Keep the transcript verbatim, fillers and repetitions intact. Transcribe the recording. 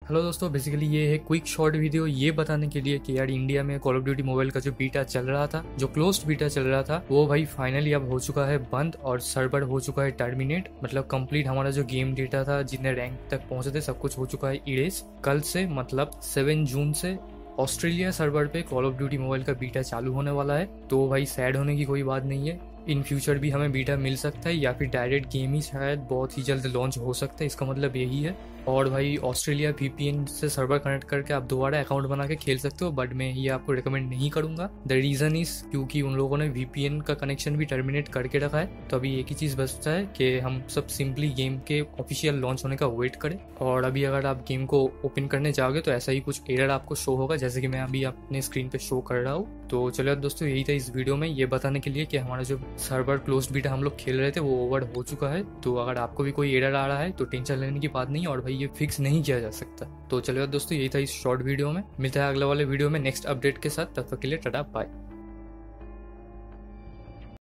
Hello दोस्तों, basically ये है क्विक शॉर्ट वीडियो ये बताने के लिए कि यार इंडिया में कॉल ऑफ ड्यूटी मोबाइल का जो बीटा चल रहा था, जो क्लोज्ड बीटा चल रहा था, वो भाई फाइनली अब हो चुका है बंद और सर्वर हो चुका है टर्मिनेट। मतलब कंप्लीट हमारा जो गेम डेटा था, जितने रैंक तक पहुंचे थे, सब कुछ हो चुका है इरेज। कल से मतलब सेवन जून से ऑस्ट्रेलिया सर्वर पे कॉल ऑफ ड्यूटी मोबाइल का बीटा चालू होने वाला है। तो भाई सैड होने की कोई बात नहीं है, इन फ्यूचर भी हमें बीटा मिल सकता है या फिर डायरेक्ट गेम ही शायद बहुत ही जल्द लॉन्च हो सकता है, इसका मतलब यही है। और भाई ऑस्ट्रेलिया वीपीएन से सर्वर कनेक्ट करके आप दोबारा अकाउंट बना के खेल सकते हो, बट मैं ये आपको रिकमेंड नहीं करूंगा। द रीज़न इज क्योंकि उन लोगों ने वीपीएन का कनेक्शन भी टर्मिनेट करके रखा है। तो अभी एक ही चीज़ बचता है कि हम सब सिंपली गेम के ऑफिशियल लॉन्च होने का वेट करें। और अभी अगर आप गेम को ओपन करने जाओगे तो ऐसा ही कुछ एरर आपको शो होगा, जैसे कि मैं अभी अपने स्क्रीन पे शो कर रहा हूँ। तो चलो दोस्तों, यही था इस वीडियो में ये बताने के लिए कि हमारा जो सर्वर क्लोज बीटा हम लोग खेल रहे थे वो ओवर हो चुका है। तो अगर आपको भी कोई एरर आ रहा है तो टेंशन लेने की बात नहीं, और भाई ये फिक्स नहीं किया जा सकता। तो चलो दोस्तों, यही था इस शॉर्ट वीडियो में। मिलता है अगले वाले वीडियो में नेक्स्ट अपडेट के साथ। तब तक के लिए टाटा बाय।